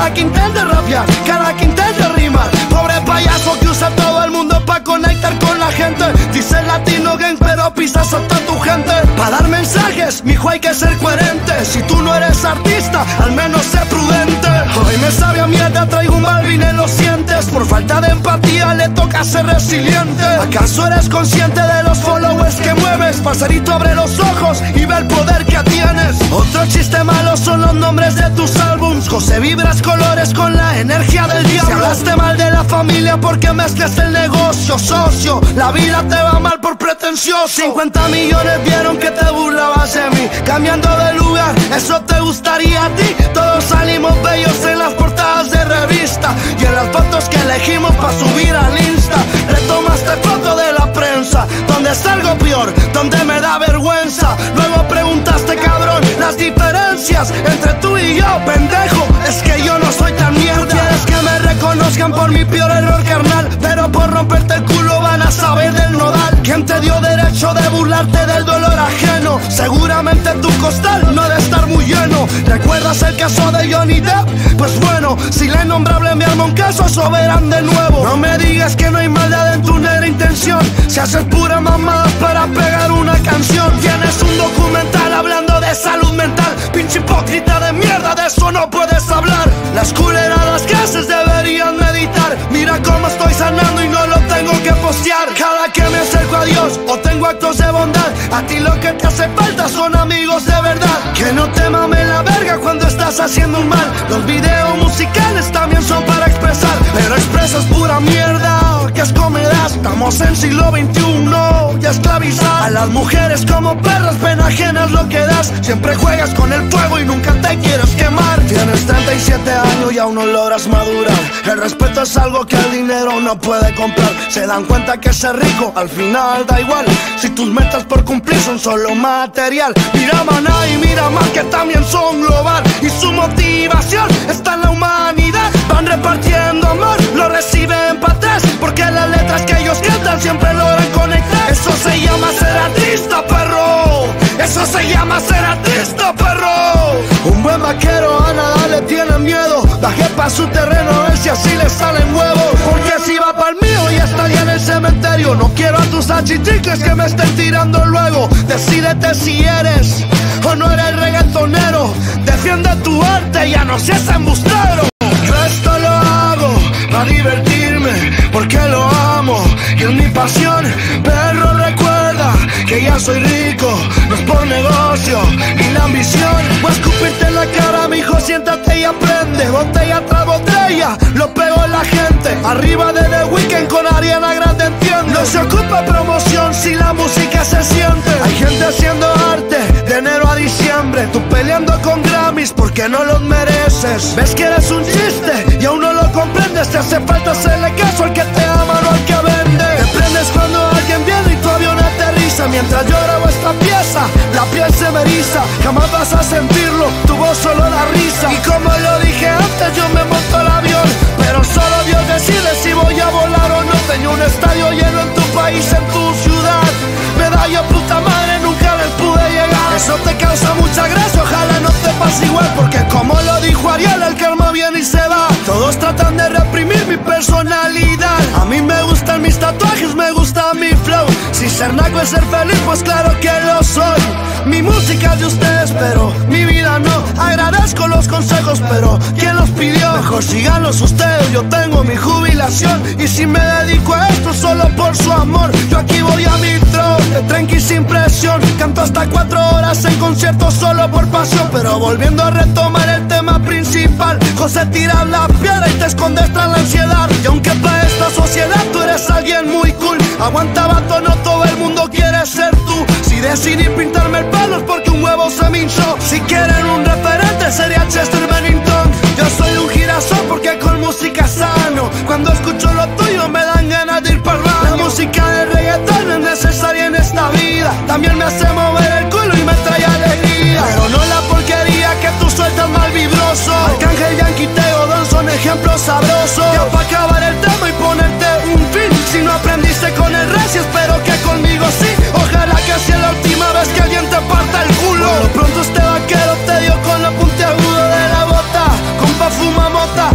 cada que intente rapear, cada que intente rimar. Pobre payaso que usa todo el mundo pa' conectar con la gente. Dice latino gang pero pisas a toda tu gente. Pa' dar mensajes, mijo, hay que ser coherente. Si tú no eres artista, al menos sé prudente. Hoy me sabe a mierda, traigo un Balvin en los dientes. Por falta de empatía le toca ser resiliente. ¿Acaso eres consciente de los followers que mueves? Parcerito, abre los ojos y ve el poder que tienes. Otro chiste malo son los nombres de tus álbums. José vibras colores con la energía del diablo. Si hablaste mal de la familia porque mezclas el negocio, socio, la vida te va mal por pretencioso. 50 millones vieron que te burlabas de mí, cambiando de lugar, eso te gustaría a ti. Todos salimos bellos en las portadas de revista y en las fotos que elegimos pa' subir al Insta. Retomaste foto de la prensa, donde está algo peor, donde me da vergüenza. Luego preguntaste, cabrón, las diferencias entre tú y yo, pendejo. Es que yo no soy tan mierda. Quieres que me reconozcan por mi peor error, carnal, pero por romperte el culo van a saber del nodal. ¿Quién te dio derecho de burlarte del dolor ajeno? Seguramente tu costal no debe estar muy lleno. ¿Recuerdas el caso de Johnny Depp? Pues bueno, si la innombrable me arma un caso, soberán de nuevo. No me digas que no hay maldad en tu negra intención. Si haces pura mamada para pegar una canción. Tienes un documental hablando de salud mental. Pinche hipócrita de mierda, de eso no puedes hablar. Las culeradas que haces deberían meditar. Mira cómo estoy sanando y no lo tengo que postear. Cada que me acerco a Dios o tengo actos de bondad, a ti lo que te hace falta son amigos de verdad. Que no te mame la verga cuando estás haciendo un mal. Los videos musicales también son para expresar, pero expresas pura mierda. ¿Qué escomerás? Estamos en siglo XXI, ya esclavizar a las mujeres como perras, pena ajena es lo que das. Siempre juegas con el fuego y nunca te quieres quemar. Tienes 37 años y aún no logras madurar. El respeto es algo que el dinero no puede comprar. Se dan cuenta que ser rico al final da igual, si tus metas por cumplir son solo material. Mira Maná y mira más que también son global, y su motivación está en la humanidad. Van repartiendo amor, lo reciben para atrás, porque las letras que ellos cantan siempre logran conectar. Eso se llama ser artista, perro. Eso se llama ser artista, perro. Un buen vaquero a nada le tiene miedo. Bajé pa' su terreno a ver si así le salen huevos, porque si va pa'l mío ya estaría en el cementerio. No quiero a tus achichicles que me estén tirando luego. Decídete si eres o no eres reggaetonero. Defiende tu arte, ya no seas embustero. Yo esto lo hago para divertirme, porque lo amo y es mi pasión. Perro, recuerda que ya soy rico, no es por negocio ni la ambición. Voy a escupirte en la cara, mijo, siéntate y aprende. Botella tras botella, lo pego en la gente. Arriba de The Weeknd con Ariana Grande, entiende. No se ocupa promoción si la música se siente. Hay gente haciendo arte de enero a diciembre. Tú peleando con Grammys porque no los mereces. Ves que eres un chiste y aún no lo comprendes. Te hace falta hacerle caso al que te ama, no al que vende. Te prendes cuando alguien viene y tu avión aterriza. Mientras yo grabo esta pieza, la piel se me eriza. Jamás vas a sentirlo, tu voz solo da risa. Y como lo dije antes, yo me monto al avión, pero solo Dios decide si voy a volar o no. Tengo un estadio lleno en tu país, en tu ciudad. Medalla puta madre, nunca les pude llegar. Eso te causa mucha gracia, ojalá no te pase igual, porque como lo dijo Ariel, el karma viene y se va. Todos tratan de reprimir mi personalidad. A mí me gustan mis tatuajes, me gusta mi flow. Si ser naco es ser feliz, pues claro que lo soy. Mi música es de ustedes, pero mi vida no. Agradezco los consejos, pero ¿quién los pidió? Mejor síganlos ustedes, yo tengo mi jubilación. Y si me dedico a esto solo por su amor, yo aquí voy a mi tron, de tranqui sin presión. Canto hasta 4 horas en conciertos solo por pasión. Pero volviendo a retomar el tema principal, José tira la piedra y te escondes tras la ansiedad. Y aunque para esta sociedad tú eres alguien muy cool, aguanta vato, no todo el mundo quiere ser tú. Si decidí pintarme el pelo es porque un huevo se me hinchó. Si quieren un referente sería Chester Bennington. Yo soy un girasol porque con música sano. Cuando escucho lo tuyo me dan ganas de ir pa'l baño. La música de reggaetón es necesaria en esta vida. También me hace mover el culo y me trae alegría, pero no la porquería que tú sueltas mal vibroso. Arcángel, Yankee, Tego, Don son ejemplos sabrosos. Ya pa' acabar el tema y ponerte un fin, si no aprendiste con el recio, espero que conmigo sí. Ojalá que sea la última vez que alguien te parta el culo. Por lo pronto este vaquero te dio con la puntiaguda de la bota. Compa fuma mota,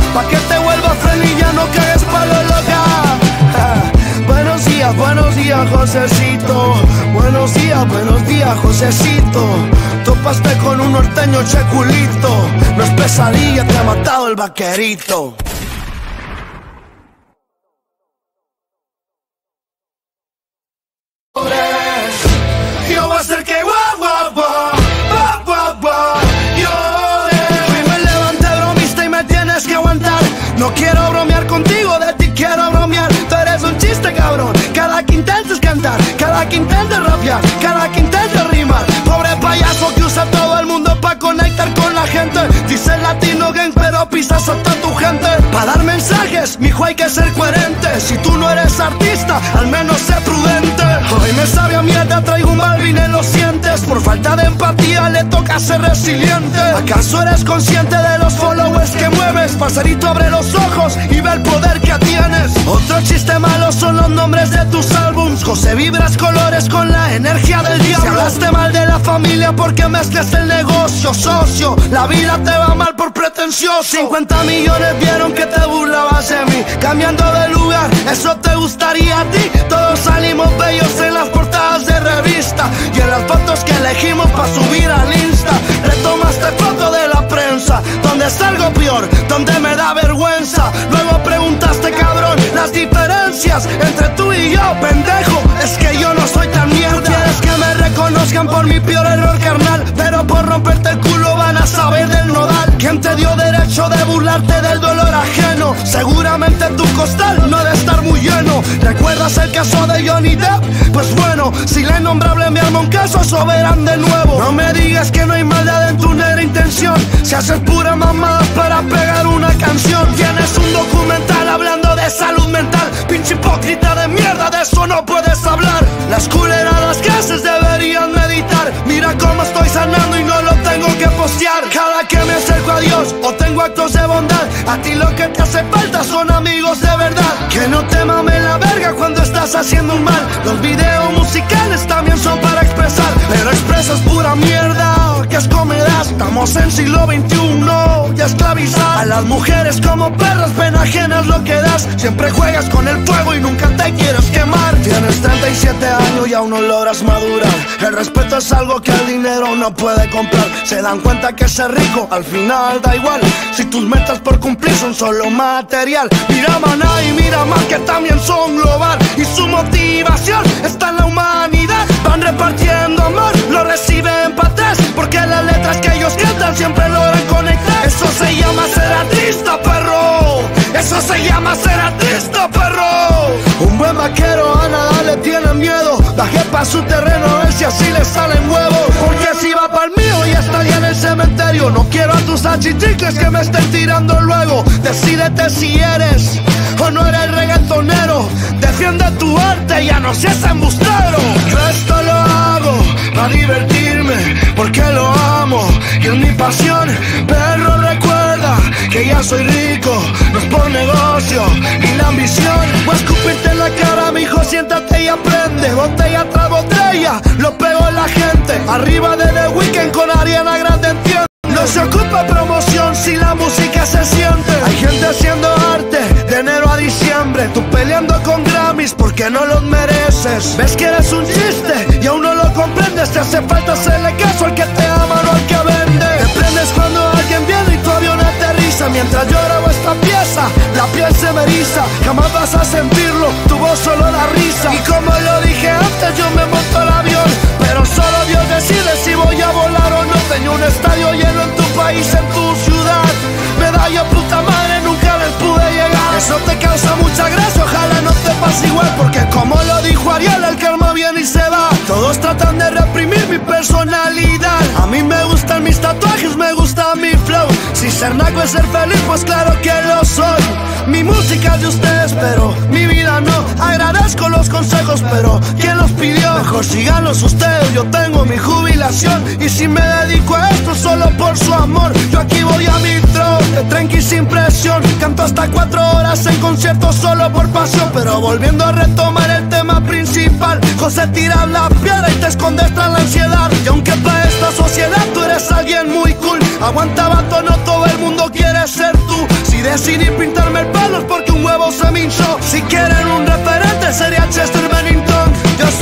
Josecito. Buenos días, Josecito. Topaste con un norteño checulito. No es pesadilla, te ha matado el vaquerito. Yo voy a hacer que guau, guau, guau, guau, guau, guau, llore. Hoy me levanté bromista y me tienes que aguantar. No quiero bromear contigo, de ti quiero bromear. Tú eres un chiste, cabrón. Cada que intentes cantar, cada que intentes rapear, cada que intentes rimar. Pobre payaso que usa todo el mundo pa' conectar con la gente. Dice latino gang, pero pisas a toda tu gente. Pa' dar mensajes, mijo, hay que ser coherente. Si tú no eres artista, al menos sé prudente. Hoy me sabe a mierda, traigo un Balvin en los dientes. Por falta de empatía le toca ser resiliente. ¿Acaso eres consciente de los followers que mueves? Parcerito, abre los ojos y ve el poder que tienes. Otro chiste malo son los nombres de tus álbums. José vibras colores con la energía del diablo. Si hablaste mal de la familia porque mezclas el negocio, socio, la vida te va mal por pretencioso. 50 millones vieron que te burlabas de mí. Cambiando de lugar, eso te gustaría a ti. Todos salimos bellos en las portadas de revista y en las fotos que elegimos pa' subir al Insta. Retomaste foto de la prensa, donde está algo peor, donde me da vergüenza. Luego preguntaste, cabrón, las diferencias entre tú y yo, pendejo. Es que yo no soy tan mierda. Quieres que me reconozcan por mi peor error, carnal, pero por romperte el culo van a saber del nodal. ¿Quién te dio derecho de burlarte del dolor ajeno? Seguramente tu costal no debe estar muy lleno. ¿Recuerdas el caso de Johnny Depp? Pues bueno, si la innombrable me arma un caso, soberán de nuevo. No me digas que no hay maldad en tu negra intención. Si haces pura mamada para pegar una canción. Tienes un documental hablando de salud mental. Pinche hipócrita de mierda, de eso no puedes hablar. Las culeradas que haces deberían meditar. Mira cómo estoy sanando y no lo tengo que postear. Cada que me acerco a Dios o tengo actos de bondad, a ti lo que te hace falta son amigos de verdad. Que no te mamen la verga cuando estás haciendo un mal. Los videos musicales también son para expresar, pero expresas pura mierda. ¿Qué escomerás? Estamos en siglo XXI, ya esclavizar a las mujeres como perras, pena ajena es lo que das. Siempre juegas con el fuego y nunca te quieres quemar. Tienes 37 años y aún no logras madurar. El respeto es algo que el dinero no puede comprar. Se dan cuenta que ser rico al final da igual, si tus metas por cumplir son solo material. Mira Maná y mira más que también son global, y su motivación está en la humanidad. Van repartiendo amor, lo reciben para atrás, porque las letras que ellos cantan siempre logran conectar. Eso se llama ser artista, perro. Eso se llama ser artista, perro. Un buen vaquero a nada le tiene miedo. Bajé pa' su terreno a ver si así le salen huevos, porque si va pa'l mío ya estaría en el cementerio. No quiero a tus achichicles que me estén tirando luego. Decídete si eres o no eres reggaetonero. Defiende tu arte, ya no seas embustero. Yo esto lo hago para divertirme, porque lo amo y es mi pasión. Perro, recuerda que ya soy rico, no es por negocio ni la ambición. Voy a escupirte en la cara, mijo, siéntate y aprende. Botella tras botella, lo pego en la gente. Arriba de The Weeknd con Ariana Grande, entiende. No se ocupa promoción si la música se siente. Hay gente haciendo arte de enero a diciembre. Tú peleando con Grammys porque no los mereces. Ves que eres un chiste y aún no lo comprendes. Te hace falta hacerle caso al que te ama, no al que vende. Te prendes cuando alguien viene y tu avión aterriza. Mientras yo grabo esta pieza, la piel se me eriza. Jamás vas a sentirlo, tu voz solo da risa. Y como lo dije antes, yo me monto al avión, pero solo Dios decide si voy a volar o no. Tengo un estadio lleno en tu país, en tu ciudad. Medalla puta madre, nunca les pude llegar. Eso te causa mucha gracia, ojalá no te pase igual, porque como lo dijo Ariel, el karma viene y se va. Todos tratan de reprimir mi personalidad. A mí me gustan mis tatuajes, me gusta mi flow. Si ser naco es ser feliz, pues claro que lo soy. Mi música es de ustedes, pero mi vida no. Agradezco los consejos, pero ¿quién los pidió? Mejor síganlos ustedes, yo tengo mi jubilación. Y si me dedico a esto solo por su amor, yo aquí voy a mi tron, de tranqui sin presión. Canto hasta 4 horas en conciertos solo por pasión. Pero volviendo a retomar el tema principal, José tira la piedra y te escondes tras la ansiedad. Y aunque para esta sociedad tú eres alguien muy cool, aguanta vato, no todo el mundo quiere ser tú. Si decidí pintarme el pelo es porque un huevo se me hinchó. Si quieren un referente sería Chester Bennington. Yo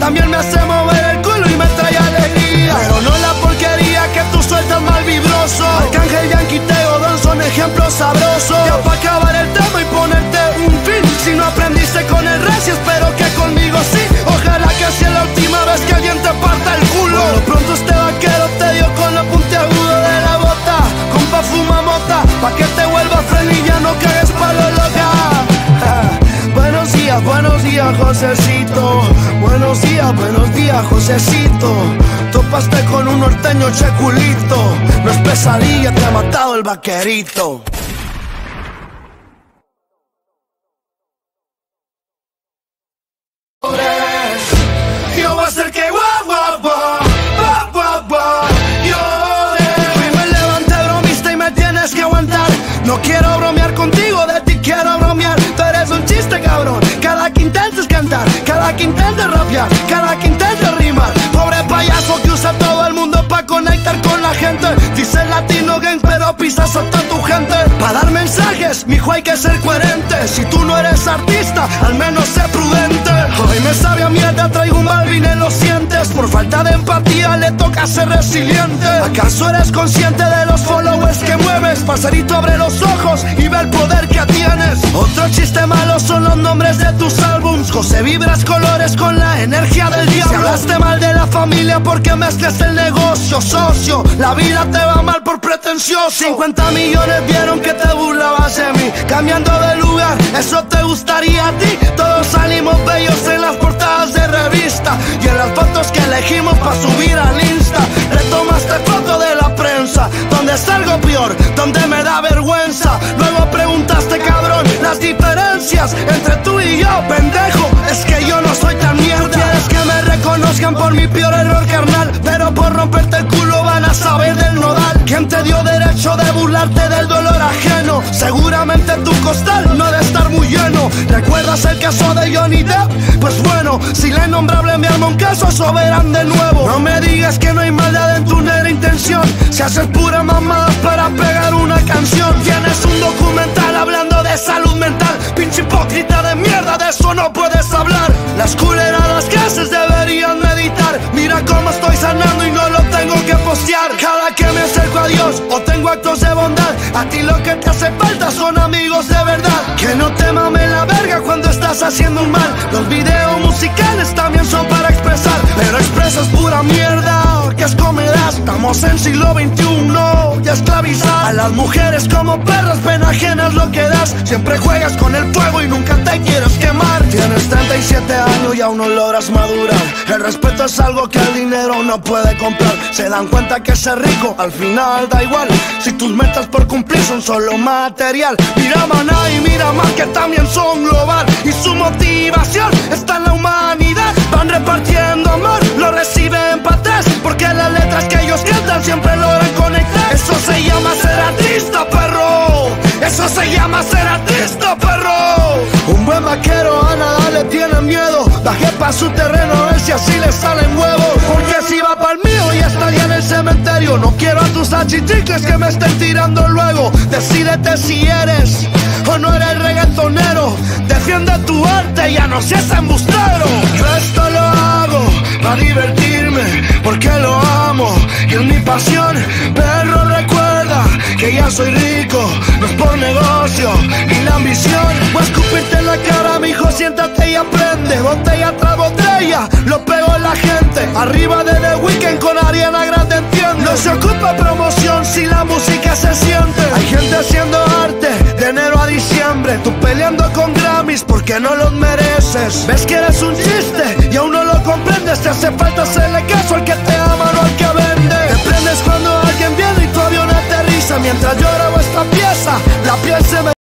también me hace mover el culo y me trae alegría. Pero no la porquería que tú sueltas mal vibroso. Arcángel, Yankee, Teo, Don son ejemplos sabrosos. Ya pa' acabar el tema y ponerte un fin, si no aprendiste con el recio, espero que conmigo sí. Ojalá que sea la última vez que alguien te parta el culo. Por lo pronto este vaquero te dio con lo puntiagudo de la bota. Compa, fuma mota, pa' que te vuelva friendly y ya no cagues palo loca. Buenos días, Josecito. Buenos días, Josecito. Topaste con un norteño checulito. No es pesadilla, te ha matado el vaquerito. Yo voy a hacer que llore. Hoy me levanté bromista y me tienes que aguantar. No quiero bromear contigo, de ti quiero bromear. Tú eres un chiste, cabrón. Cada que intentes cantar, cada que intentes rapear, cada que intentes rimar. Pobre payaso que usa todo el mundo pa' conectar con la gente. Dice latino gang, pero pisas hasta tu gente. Pa' dar mensajes, mijo, hay que ser coherente. Si tú no eres artista, al menos sé prudente. Hoy me sabe a mierda, traigo un Balvin en los sientes. Por falta de empatía le toca ser resiliente. ¿Acaso eres consciente de los followers que mueves? Parcerito, abre los ojos y ve el poder que tienes. Otro chiste malo son los nombres de tus álbums. José vibras colores con la energía del diablo. Si hablaste mal de la familia porque mezclas el negocio, socio, la vida te va mal por pretencioso. 50 millones vieron que te burlabas de mí. Cambiando de lugar, eso te gustaría a ti. Todos salimos bellos en las portadas de revista y en las fotos que elegimos para subir al Insta. Retomaste foto de la prensa, donde salgo peor, donde me da vergüenza. Luego preguntaste, cabrón, las diferencias entre tú y yo, pendejo. Es que yo no soy tan mierda. Quieres que me reconozcan por mi peor error, carnal, pero por romperte el culo van a saber del nodal. ¿Quién te dio derecho de burlarte del dolor ajeno? Seguramente tu costal no debe estar muy lleno. ¿Recuerdas el caso de Johnny Depp? Pues bueno, si la innombrable me arma un caso, eso verán de nuevo. No me digas que no hay maldad en tu negra intención. Si haces pura mamada para pegar una canción. Tienes un documental hablando de salud mental. Pinche hipócrita de mierda, de eso no puedes hablar. Las culeradas que haces deberían meditar. Mira cómo estoy sanando y no lo tengo que postear. Cada que me acerco a Dios o tengo actos de bondad, a ti lo que te hace falta son amigos de verdad. Que no te mame la verga cuando estás haciendo un mal. Los videos musicales también son para expresar, pero expresas pura mierda. ¿Qué escomerás? Estamos en siglo XXI, ya esclavizar a las mujeres como perras, pena ajena es lo que das. Siempre juegas con el fuego y nunca te quieres quemar. Tienes 37 años y aún no logras madurar. El respeto es algo que el dinero no puede comprar. Se dan cuenta que ser rico al final da igual, si tus metas por cumplir son solo material. Mira Maná y mira más que también son global, y su motivación está en la humanidad. Van repartiendo amor, lo reciben para atrás, porque las letras que ellos cantan siempre logran conectar. Eso se llama ser artista, perro. Eso se llama ser artista, perro. Un buen vaquero a nada le tiene miedo. Bajé pa' su terreno a ver si así le salen huevos, porque si va pa'l mío ya estaría en el cementerio. No quiero a tus achichicles que me estén tirando luego. Decídete si eres o no eres reggaetonero. Defiende tu arte, ya no seas embustero. Yo esto lo hago para divertirme, porque lo amo y es mi pasión. Perro, recuerda que ya soy rico, no es por negocio ni la ambición. Voy a escupirte en la cara, mijo, siéntate y aprende. Botella tras botella, lo pego en la gente. Arriba de The Weeknd con Ariana Grande, entiende. No se ocupa promoción si la música se siente. Hay gente haciendo arte de enero a diciembre. Tú peleando con Grammys porque no los mereces. Ves que eres un chiste y aún no lo comprendes. Te hace falta hacerle caso al que te ama, no al que vende. Te prendes cuando alguien viene y tu avión aterriza. Mientras yo grabo esta pieza, la piel se me...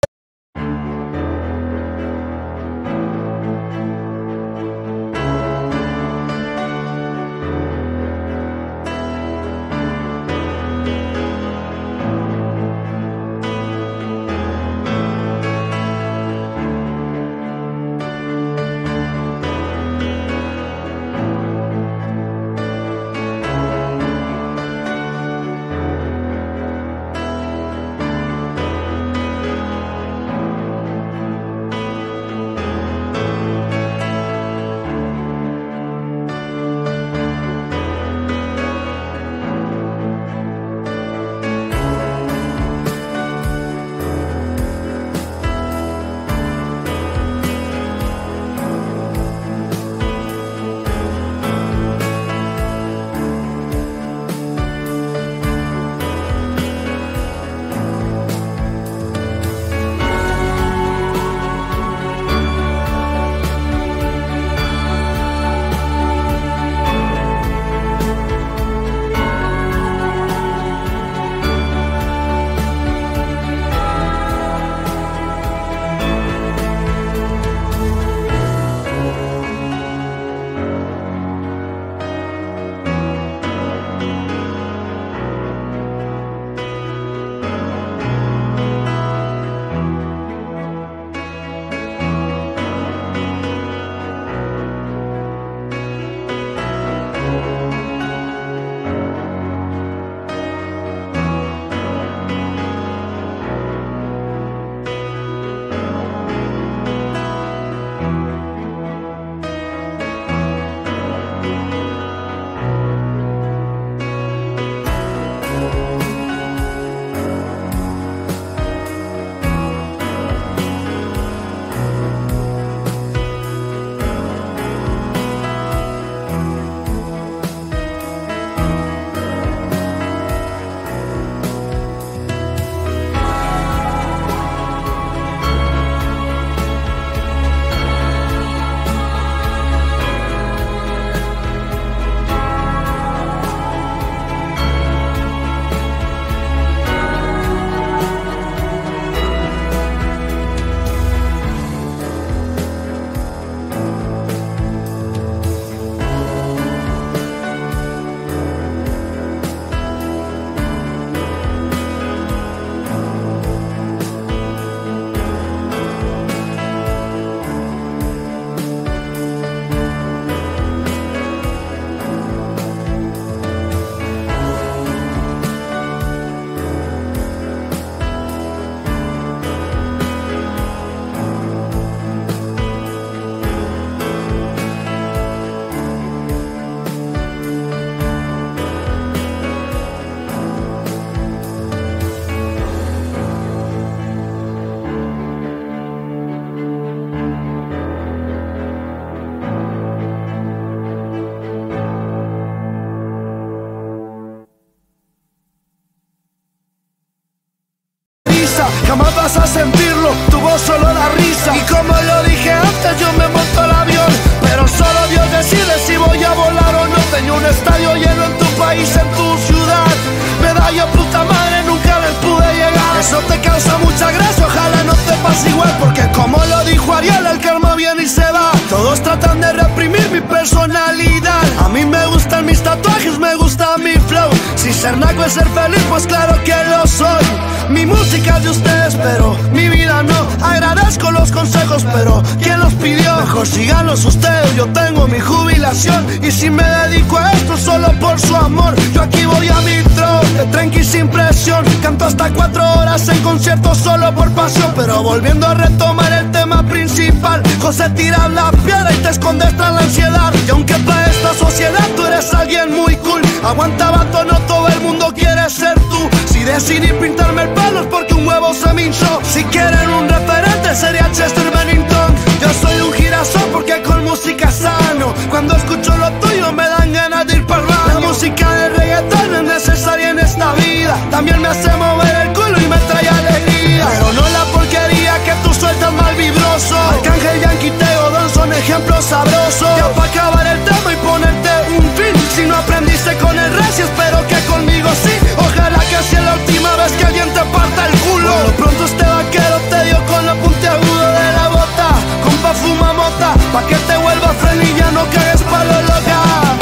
jamás vas a sentirlo, tu voz solo da risa. Y como lo dije antes, yo me monto al avión, pero solo Dios decide si voy a volar o no. Tengo un estadio lleno en tu país, en tu ciudad. Medalla puta madre, nunca les pude llegar. Eso te causa mucha gracia, ojalá no te pase igual, porque como lo dijo Ariel, el karma viene y se va. Todos tratan de reprimir mi personalidad. A mí me gustan mis tatuajes, me gusta mi flow. Si ser naco es ser feliz, pues claro que lo soy. Mi música es de ustedes, pero mi vida no. Agradezco los consejos, pero ¿quién los pidió? Mejor síganlos ustedes, yo tengo mi jubilación. Y si me dedico a esto solo por su amor, yo aquí voy a mi tron, de tranqui sin presión. Canto hasta 4 horas en conciertos solo por pasión. Pero volviendo a retomar el tema principal, José tira la piedra y te escondes tras la ansiedad. Y aunque para esta sociedad tú eres alguien muy cool, aguanta vato, no todo el mundo quiere ser tú. Si decidí pintarme el pelo es porque un huevo se me hinchó. Si quieren un referente sería Chester Bennington. Yo soy un girasol porque con música sano. Cuando escucho lo tuyo me dan ganas de ir para el baño. La música del reggaetón es necesaria en esta vida. También me hace mover el culo y me trae alegría, pero no la porquería que tú sueltas mal vibroso. Arcángel, Yankee, Tego, Don son ejemplos sabrosos. Ya pa' acabar el tema y ponerte un fin, si no aprendiste con el recio, espero que conmigo sí. Ojalá que sea la última vez que alguien te parta el culo. Por lo pronto este vaquero te dio con lo puntiagudo de la bota. Compa, fuma mota, pa' que te vuelva frenilla, no cagues palo loca.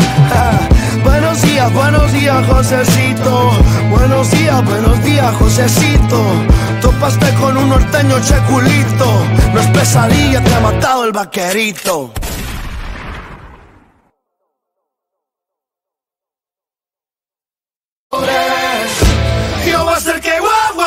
Buenos días, Josecito. Buenos días, Josecito. Topaste con un norteño checulito. No es pesadilla, te ha matado el vaquerito. Yo voy a hacer que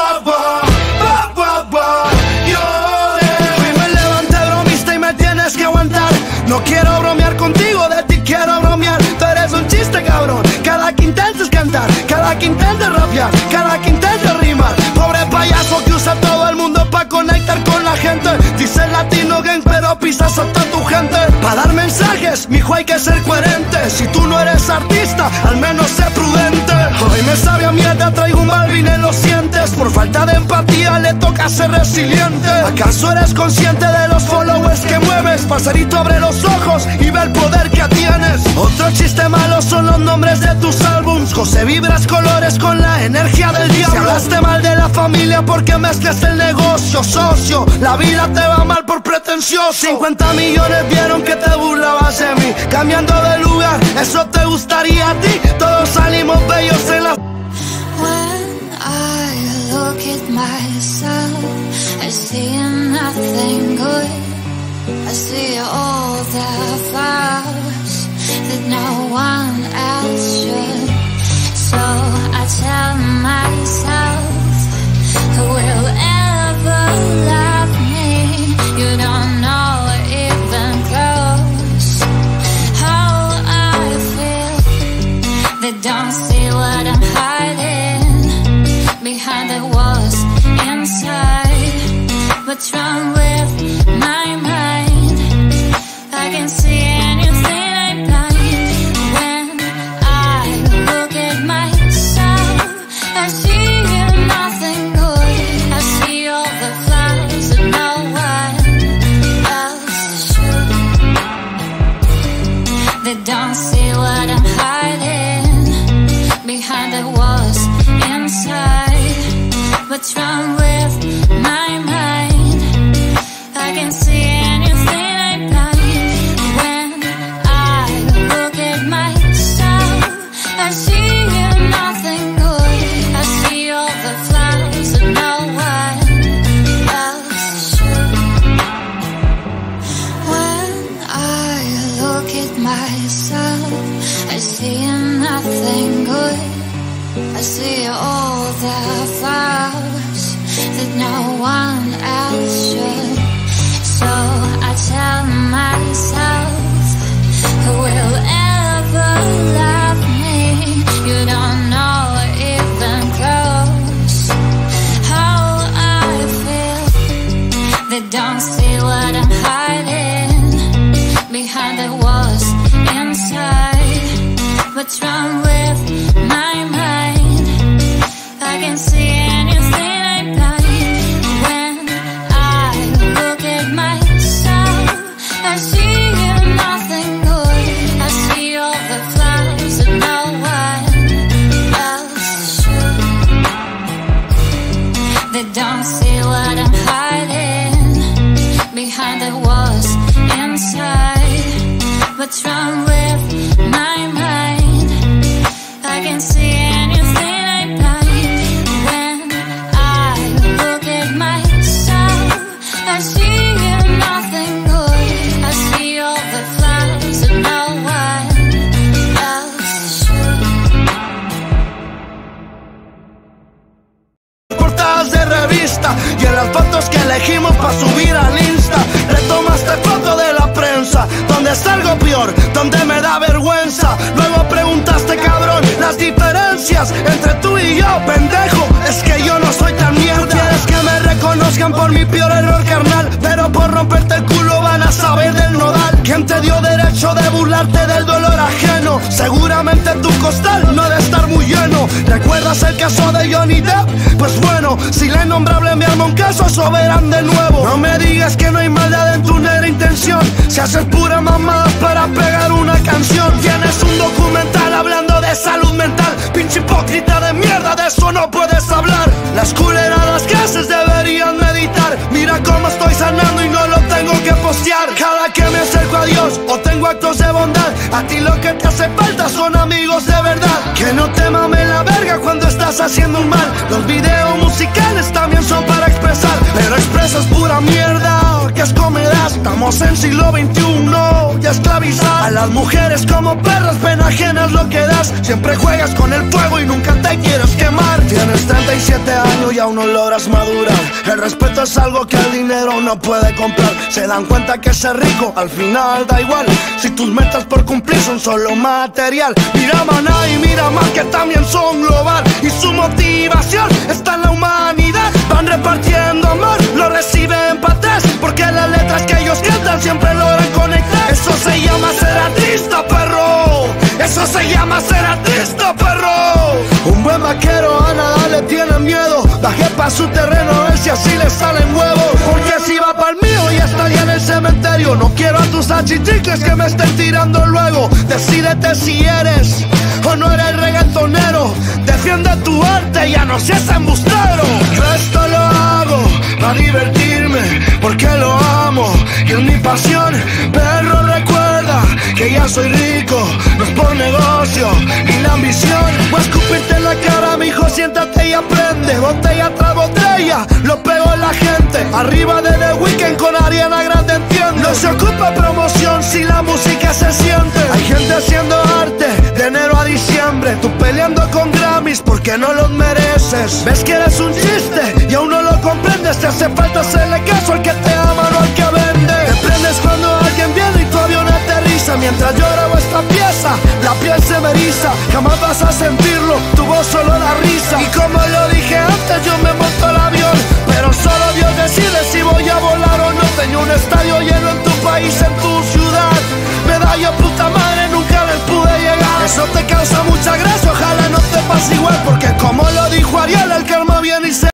llore. Hoy me levanté bromista y me tienes que aguantar. No quiero bromear contigo, de ti quiero bromear. Tú eres un chiste, cabrón. Cada que intentes cantar, cada que intentes rapear, cada que intentes rimar. Pobre payaso que usa todo el mundo pa' conectar con la gente. Dice latino gang, pero pisas a toda tu gente. Pa' dar mensajes, mijo, hay que ser coherente. Si tú no eres artista, al menos sé prudente. Hoy me sabe a mierda, traigo un Balvin en los dientes. Por falta de empatía le toca ser resiliente. ¿Acaso eres consciente de los followers que mueves? Parcerito, abre los ojos y ve el poder que tienes. Otro chiste malo son los nombres de tus álbums. José vibras colores con la energía del diablo. Si hablaste mal de la familia porque mezclas el negocio, socio, la vida te va mal por pretencioso. 50 millones vieron que te burlabas de mí. Cambiando de lugar, eso te gustaría a ti. Todos salimos bellos en la... When I look at myself, I see nothing good. I see all the flaws that no one else should. So I tell myself, who will ever love me? You don't know even close how I feel. They don't see what I'm hiding behind the walls inside. What's wrong with my mind? I can see anything I'm blind. When I look at myself, I see nothing good. I see all the flaws that no one else should. They don't see what I'm hiding behind the walls inside. What's wrong with my mind? I can see anything I'm blind. When I look at myself, I see nothing good. I see all the flaws that no one else should. When I look at myself, I see nothing good. I see all the flaws that no one else should. So I tell myself, who will ever love me? You don't know even close how I feel. They don't see what I'm hiding behind the walls inside. What's wrong with my mind? I can see anything I'm blind. quieres algo peor, donde me da vergüenza. Luego preguntaste, cabrón, las diferencias entre tú y yo, pendejo. Es que yo no soy tan mierda. Quieres que me reconozcan por mi peor error, carnal, pero por romperte el culo van a saber del nodal. ¿Quién te dio derecho de burlarte del dolor ajeno? Seguramente tu costal no ha de estar muy lleno. ¿Recuerdas el caso de Johnny Depp? Pues bueno, si la innombrable me arma un caso, soberán de nuevo. No me digas que no hay maldad en tu negra intención, si haces pura mamada para pegar una canción. Tienes un documental hablando de salud mental, pinche hipócrita de mierda, de eso no puedes hablar. Las culeradas que haces deberían meditar. Mira cómo estoy sanando y no lo tengo que postear. Cada que me acerco a Dios o tengo actos de bondad, a ti lo que te hace falta son amigos de verdad. Que no te mame la verga cuando estás haciendo un mal. Los videos musicales también son para expresar, pero expresas pura mierda que escomerás. Estamos en siglo XXI, ya esclavizar a las mujeres como perras, pena ajena es lo que das. Siempre juegas con el fuego y nunca te quieres quemar. Tienes 37 años y aún no logras madurar. El respeto es algo que el dinero no puede comprar. Se dan cuenta que ser rico al final da igual, si tus metas por cumplir son solo material. Mira Maná y mira más que también son global, y su motivación está en la humanidad. Van repartiendo amor, lo reciben pa' atrás, porque las letras que ellos cantan siempre logran conectar. Eso se llama ser artista, perro. Eso se llama ser artista, perro. Un buen vaquero a nada le tiene miedo. Bajé pa' su terreno a ver si así le salen huevos, porque si va pa'l mío ya estaría en el cementerio. No quiero a tus achichicles que me estén tirando luego. Decídete si eres o no eres reggaetonero. Defiende tu arte, ya no seas embustero. Yo esto lo hago para divertirme, porque lo amo y es mi pasión. Perro, recuerda que ya soy rico, no es por negocio ni la ambición. Voy a escupirte en la cara, mijo, siéntate y aprende. Botella tras botella, lo pego en la gente. Arriba de The Weeknd con Ariana Grande, entiende. No se ocupa promoción si la música se siente. Hay gente haciendo arte de enero a diciembre, tú peleando con Grammys porque no los mereces. Ves que eres un chiste y aún no lo comprendes. Te hace falta hacerle caso al que te ama, no al que vende. Te prendes cuando alguien viene y tu avión aterriza. Mientras yo grabo esta pieza, la piel se me eriza. Jamás vas a sentirlo, tu voz solo da risa. Y como lo dije antes, yo me monto al avión, pero solo Dios decide si voy a volar o no. Tengo un estadio lleno en tu país, en tu ciudad. Medalla puta madre, nunca les pude llegar. Eso te causa mucha gracia, ojalá no te pase igual, porque como lo dijo Ariel, el karma viene y se...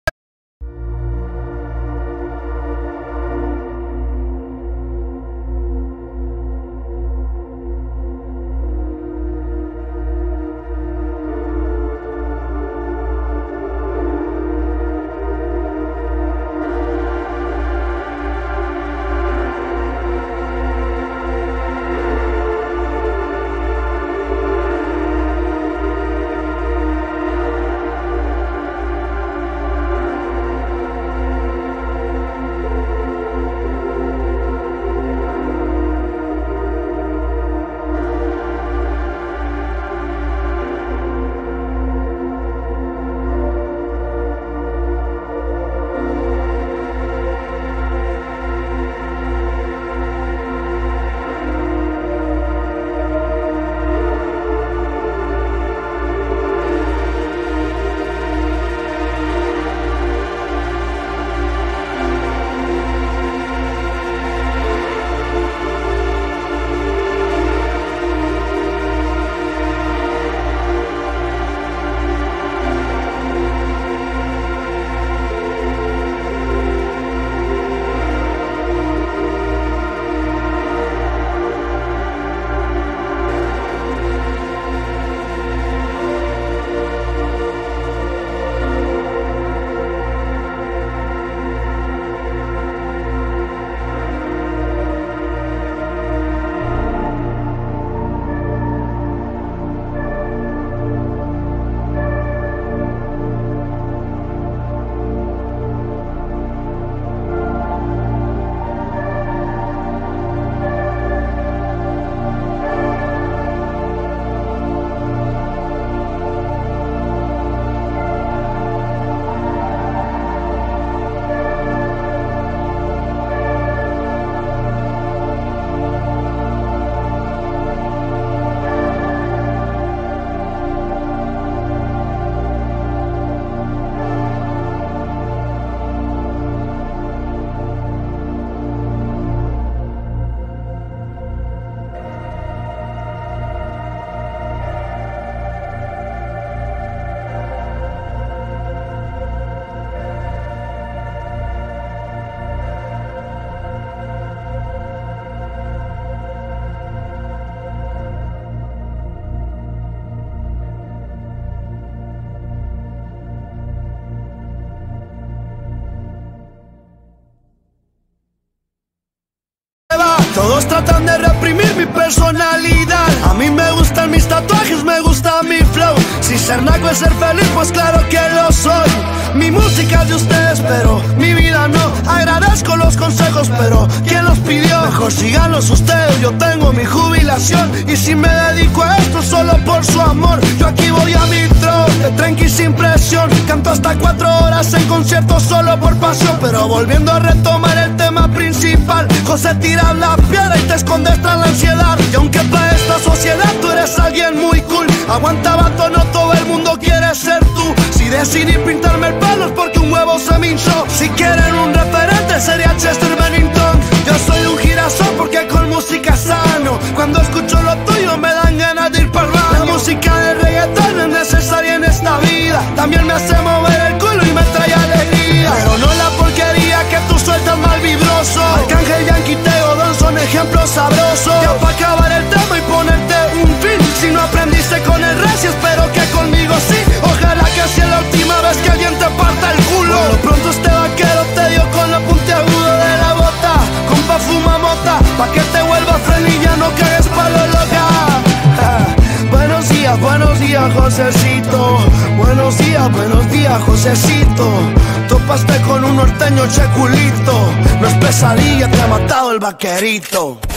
Todos tratan de reprimir mi personalidad. A mí me gustan mis tatuajes, me gusta mi flow. Si ser naco es ser feliz, pues claro que lo soy. Mi música es de ustedes, pero mi vida no. Agradezco los consejos, pero ¿quién los pidió? Mejor síganlos ustedes, yo tengo mi jubilación. Y si me dedico a esto solo por su amor, yo aquí voy a mi tron, de tranqui sin presión. Canto hasta 4 horas en conciertos solo por pasión. Pero volviendo a retomar el tema principal, José tira la piedra y te escondes tras la ansiedad. Y aunque para esta sociedad tú eres alguien muy cool, aguanta vato, no todo el mundo quiere ser tú. Si decidí pintarme el pelo es porque un huevo se me hinchó. Si quieren un referente sería Chester Bennington. Yo soy un girasol porque con música sano. Cuando escucho lo tuyo me dan ganas de ir para el baño. La música del reggaetón no es necesaria en esta vida. También me hace mover el culo y me trae alegría. Pero no la porquería que tú sueltas mal vibroso. Arcángel, Yankee, Tego, Don son ejemplos sabrosos. Ya pa' acabar el tema y ponerte un fin. Si no aprendiste con el rey, espero que conmigo sí. Ojalá que sea la última vez que alguien te parta el culo. Por lo pronto este vaquero te dio con la puntiaguda de la bota. Compa, fuma mota, pa' que te vuelva frenilla, no cagues palo loca. Buenos días, Josecito. Buenos días, Josecito. Topaste con un norteño checulito. No es pesadilla, te ha matado el vaquerito.